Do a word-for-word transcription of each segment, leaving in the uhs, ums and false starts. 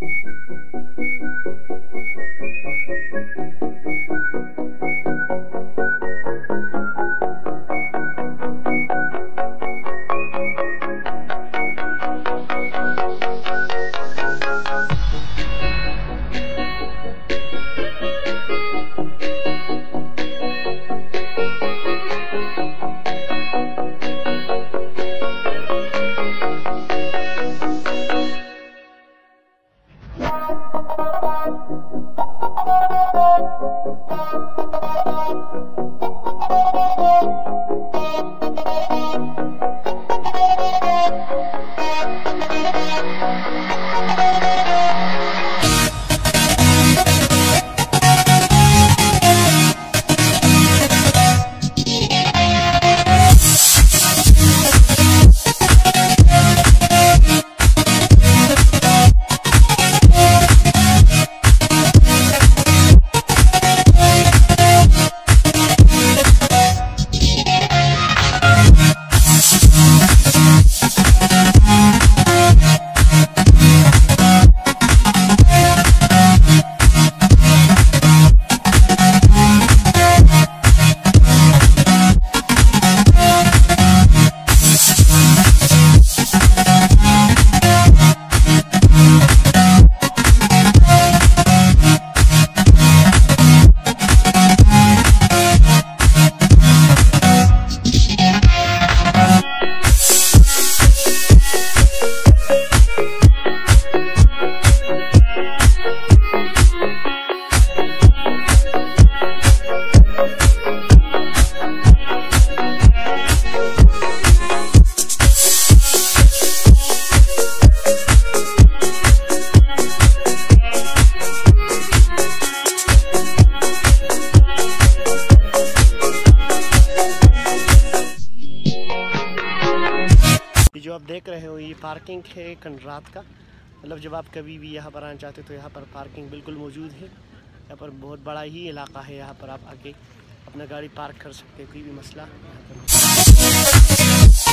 जो आप देख रहे हो ये पार्किंग है कंडरात का, मतलब जब आप कभी भी यहाँ पर आना चाहते हो तो यहाँ पर पार्किंग बिल्कुल मौजूद है। यहाँ पर बहुत बड़ा ही इलाका है, यहाँ पर आप आके अपना गाड़ी पार्क कर सकते हो, कोई भी मसला यहाँ पर।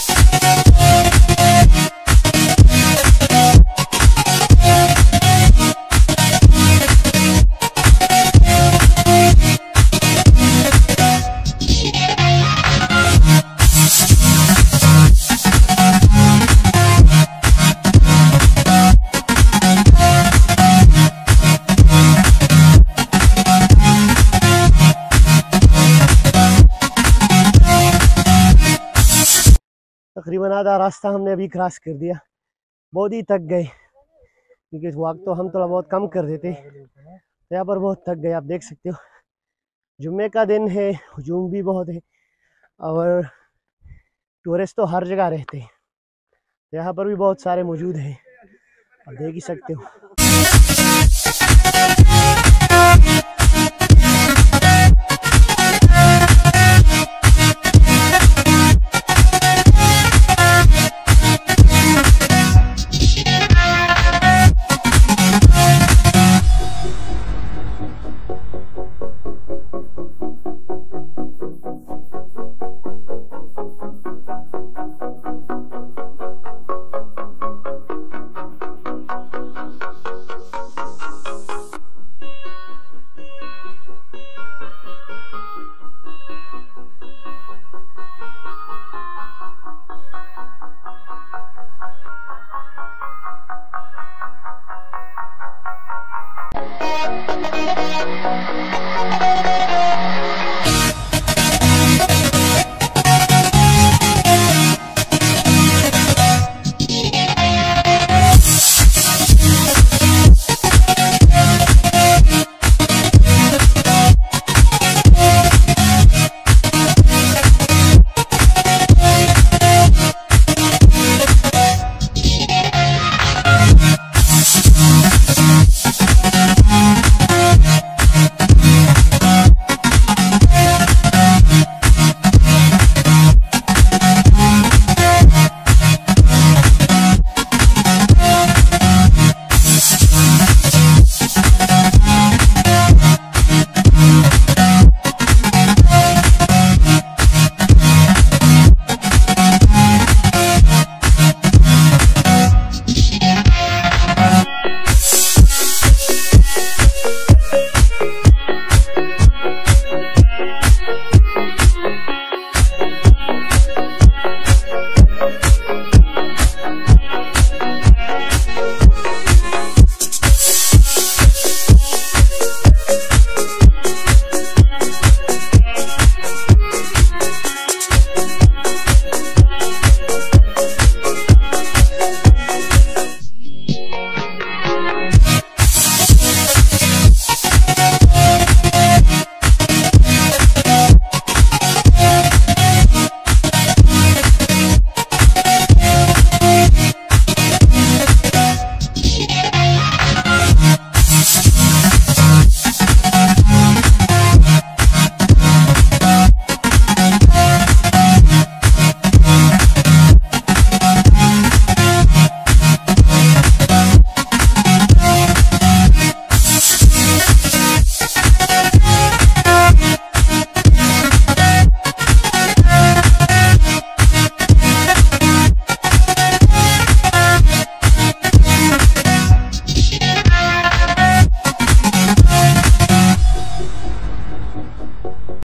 तकरीबन आधा रास्ता हमने अभी क्रॉस कर दिया, बहुत ही थक गए क्योंकि वक्त तो हम थोड़ा बहुत कम कर देते, तो यहाँ पर बहुत थक गए। आप देख सकते हो जुम्मे का दिन है, हुजूम भी बहुत है और टूरिस्ट तो हर जगह रहते हैं, तो यहाँ पर भी बहुत सारे मौजूद हैं, आप देख ही सकते हो।